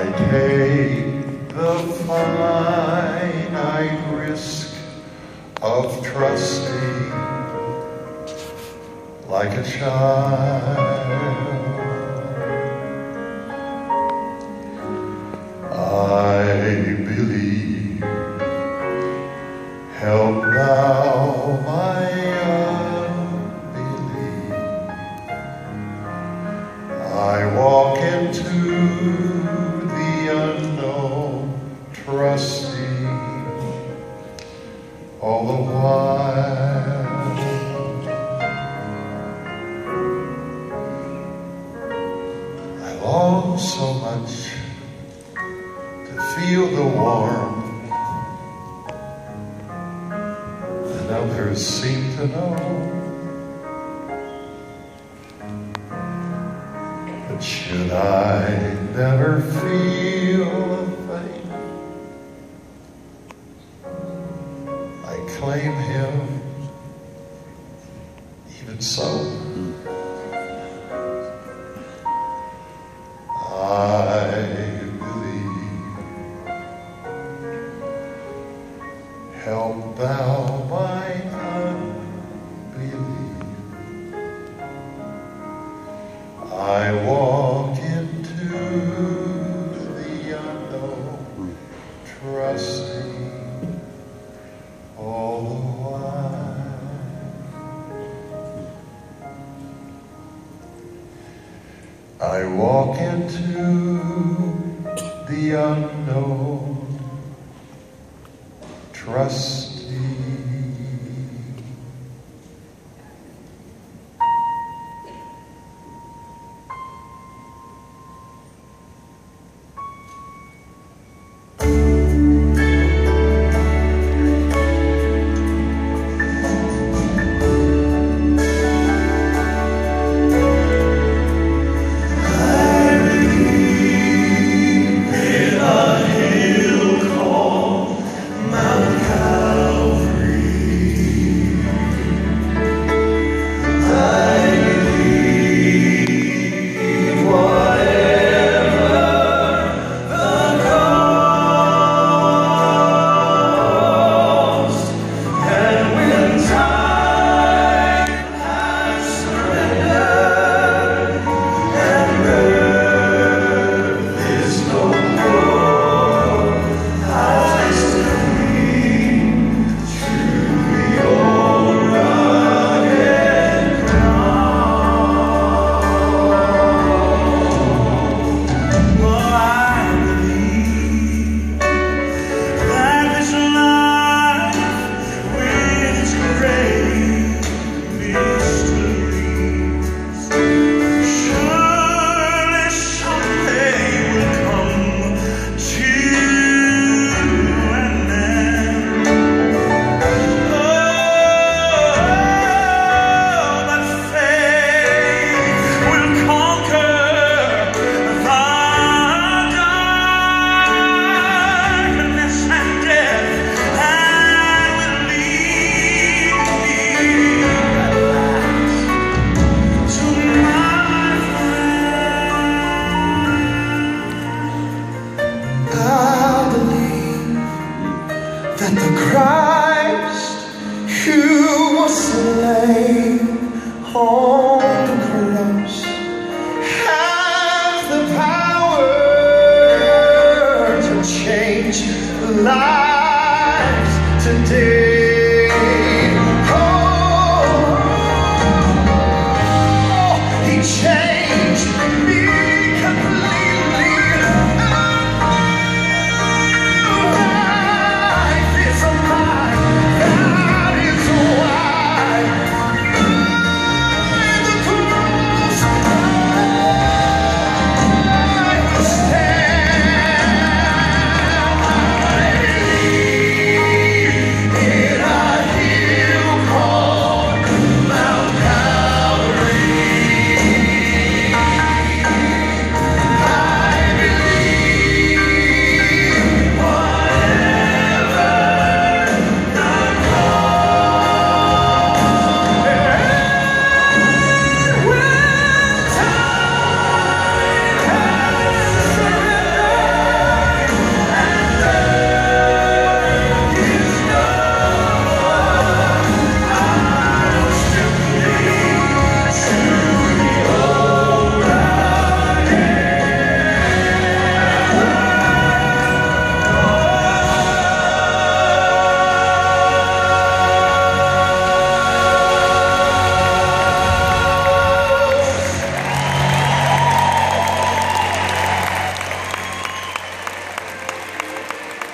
I take the finite risk of trusting like a child. I believe, help thou my unbelief. I walk into the unknown, trusting all the while. I long so much to feel the warmth that others seem to know. But should I never feel a thing, I claim him even so. I believe, help thou my unbelief. I walk into the unknown, trusting all the while. I walk into the unknown, trusting. That the Christ who was slain on the cross has the power to change lives today. Oh, he changed.